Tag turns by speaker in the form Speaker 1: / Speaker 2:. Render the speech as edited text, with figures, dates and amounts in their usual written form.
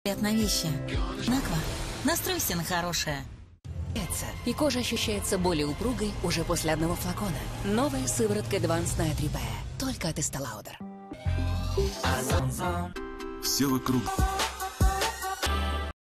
Speaker 1: На вещи. Наква, настройся на хорошее.
Speaker 2: И кожа ощущается более упругой уже после одного флакона. Новая сыворотка Advanced Night Repair. Только от Estée Lauder.
Speaker 3: Все вокруг